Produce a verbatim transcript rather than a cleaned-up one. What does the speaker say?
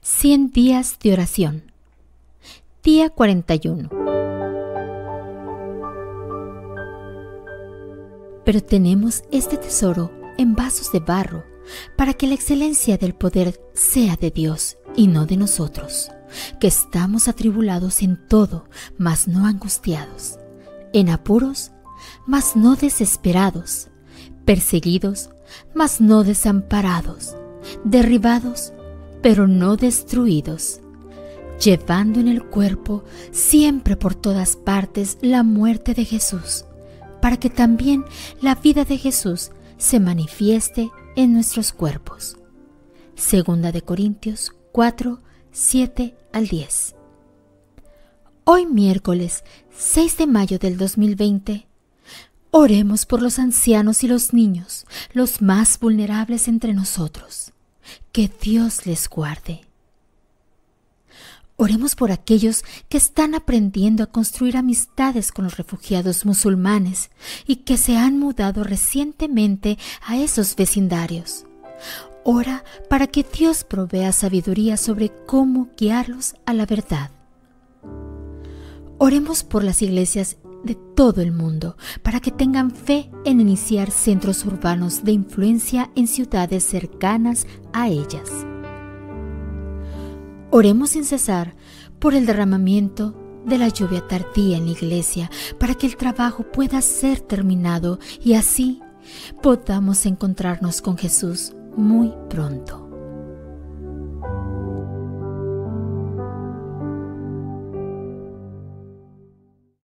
cien días de oración. Día cuarenta y uno. Pero tenemos este tesoro en vasos de barro, para que la excelencia del poder sea de Dios y no de nosotros, que estamos atribulados en todo, mas no angustiados, en apuros, mas no desesperados, perseguidos, mas no desamparados, derribados, pero no destruidos, llevando en el cuerpo siempre por todas partes la muerte de Jesús, para que también la vida de Jesús se manifieste en nuestros cuerpos. Segunda de Corintios cuatro, siete al diez. Hoy miércoles seis de mayo del dos mil veinte, oremos por los ancianos y los niños, los más vulnerables entre nosotros. Que Dios les guarde. Oremos por aquellos que están aprendiendo a construir amistades con los refugiados musulmanes y que se han mudado recientemente a esos vecindarios. Ora para que Dios provea sabiduría sobre cómo guiarlos a la verdad. Oremos por las iglesias de todo el mundo para que tengan fe en iniciar centros urbanos de influencia en ciudades cercanas a ellas. Oremos sin cesar por el derramamiento de la lluvia tardía en la iglesia para que el trabajo pueda ser terminado y así podamos encontrarnos con Jesús muy pronto.